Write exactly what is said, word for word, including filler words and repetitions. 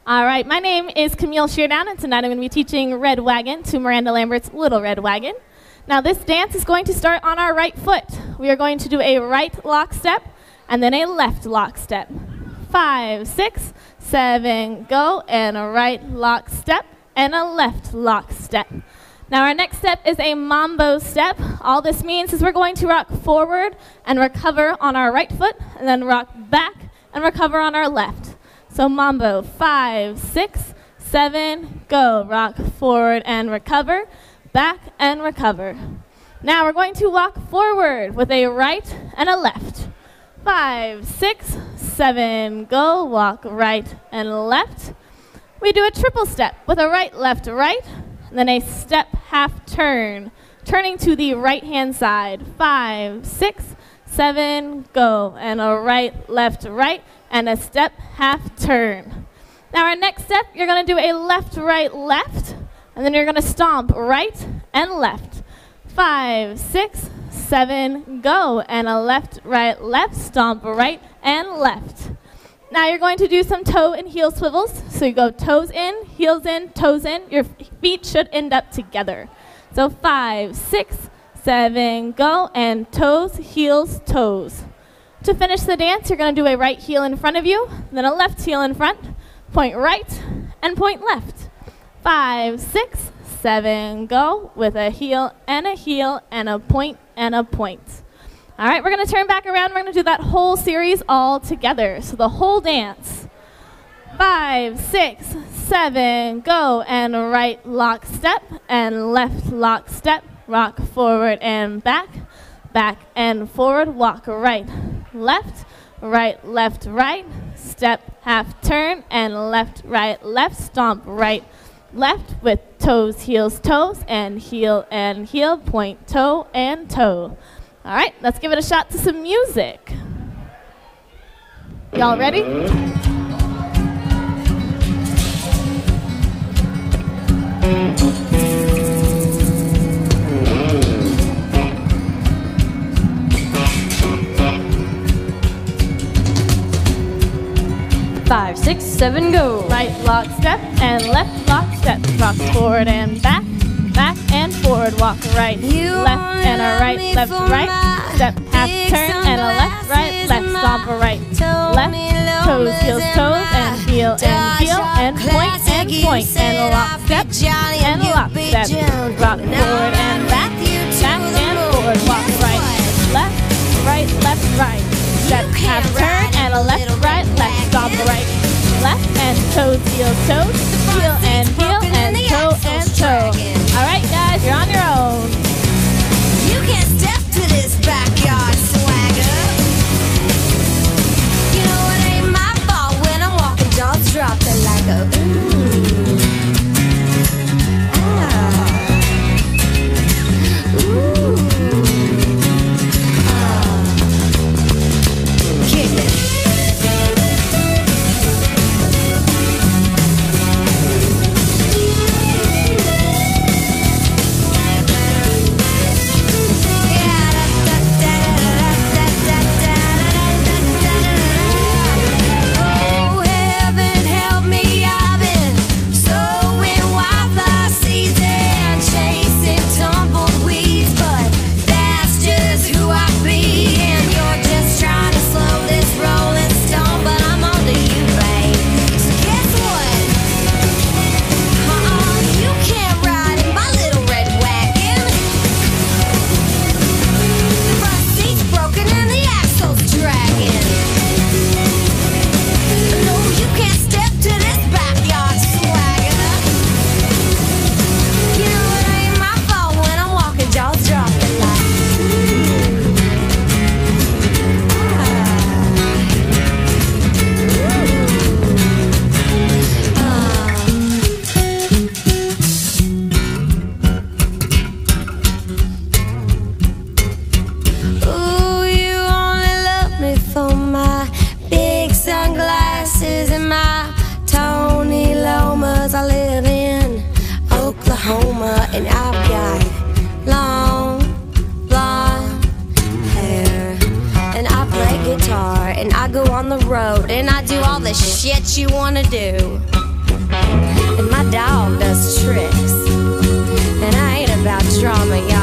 All right, my name is Camille Sheardown, and tonight I'm going to be teaching Red Wagon to Miranda Lambert's Little Red Wagon. Now this dance is going to start on our right foot. We are going to do a right lock step and then a left lock step. Five, six, seven, go, and a right lock step and a left lock step. Now our next step is a mambo step. All this means is we're going to rock forward and recover on our right foot, and then rock back and recover on our left. So mambo, five, six, seven, go. Rock forward and recover, back and recover. Now we're going to walk forward with a right and a left. Five, six, seven, go. Walk right and left. We do a triple step with a right, left, right, and then a step half turn, turning to the right-hand side. Five, six, seven, go. And a right, left, right, and a step half turn. Now our next step, you're going to do a left, right, left, and then you're going to stomp right and left. Five, six, seven, go. And a left, right, left, stomp right and left. Now you're going to do some toe and heel swivels. So you go toes in, heels in, toes in. Your feet should end up together. So five, six, seven, go, and toes, heels, toes. To finish the dance, you're going to do a right heel in front of you, then a left heel in front, point right, and point left. Five, six, seven, go, with a heel and a heel and a point and a point. All right, we're going to turn back around. We're going to do that whole series all together. So the whole dance. Five, six, seven, go, and right lock step and left lock step. Rock forward and back, back and forward. Walk right, left, right, left, right. Step half turn and left, right, left. Stomp right, left with toes, heels, toes, and heel and heel. Point, toe, and toe. All right, let's give it a shot to some music. Y'all ready? Five, six, seven, go. Right lock step and left lock step. Rock forward and back, back and forward. Walk right, left and a right, left, right. Step half turn and a left, right, left. Stomp a right, left. Toes, heels, toes, and heel and heel and point and point. And a lock step and a lock step. Rock forward and back, back and forward. Walk right, left, right, left, right. Step half turn and a left, right, left. Stomp a right, left, and toes, heels, toes, heel and heel and toe and toe. All right, guys, you're on your own. You can't step to this backyard swagger. You know it ain't my fault when I'm walking, jaws dropping like a ooh. Ah. Ooh. Ah. Kick it. And I've got long blonde hair, and I play guitar, and I go on the road, and I do all the shit you wanna do. and my dog does tricks. And I ain't about drama, y'all.